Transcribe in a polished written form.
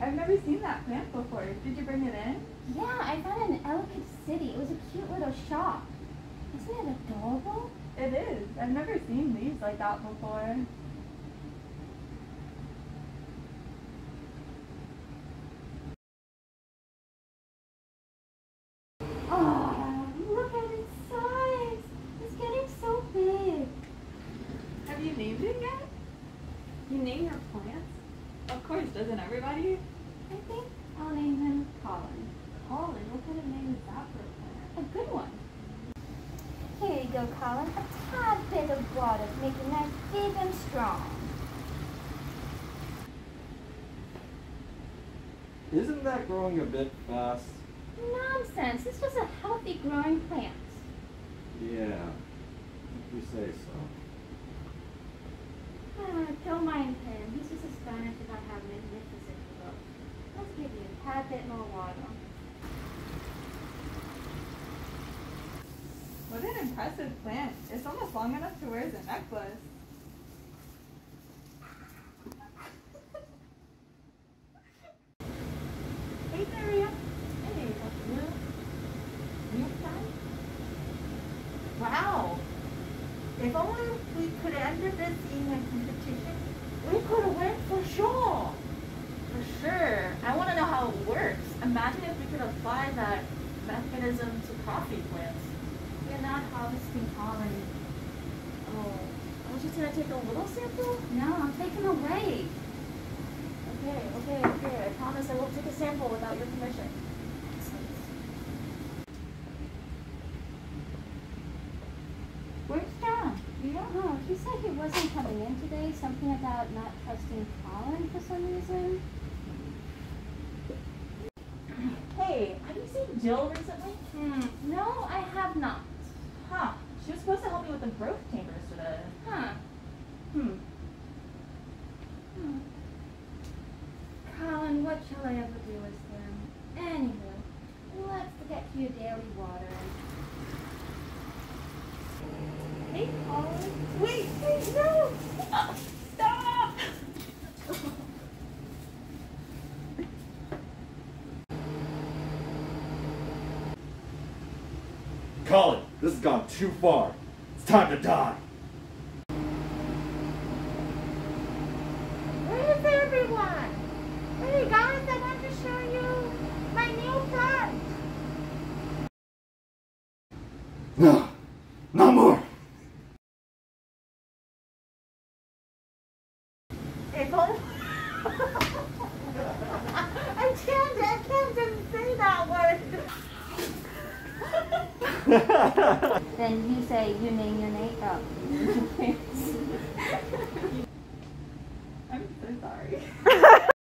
I've never seen that plant before. Did you bring it in? Yeah, I found it in Ellicott City. It was a cute little shop. Isn't it adorable? It is. I've never seen leaves like that before. Oh, look at its size. It's getting so big. Have you named it yet? You name your plants? Of course, doesn't everybody? I think I'll name him Colin. Colin, what kind of name is that for a plant? A good one. Here you go, Colin. A tad bit of water to make it nice, big and strong. Isn't that growing a bit fast? Nonsense. It's just a healthy growing plant. Yeah, if you say so. Don't mind him. He's just astonished about how magnificent he looks. Let's give you a tad bit more water. What an impressive plant. It's almost long enough to wear as a necklace. Hey, Maria. Hey, what's new? New plant? Wow. If only we could enter this in a competition, we could have won for sure. For sure. I want to know how it works. Imagine if we could apply that mechanism to coffee plants. You're not harvesting pollen. Oh, I was just going to take a little sample? No, take him away. Okay. I promise I won't take a sample without your permission. Where's John? You don't know. He said he wasn't coming in today. Something about not trusting Colin for some reason. Hey, have you seen Jill recently? No, I have not. Huh. She was supposed to help me with the growth chambers today. Huh. Colin, what shall I ever do with him? Anyway, let's get to your daily watering. Hey, Colin. Wait, no! Stop! Colin, this has gone too far. It's time to die. Where's everyone? Hey, guys, I want to show you my new plant. No, no more. If only... I can't just say that word. Then you say you name your name. Oh.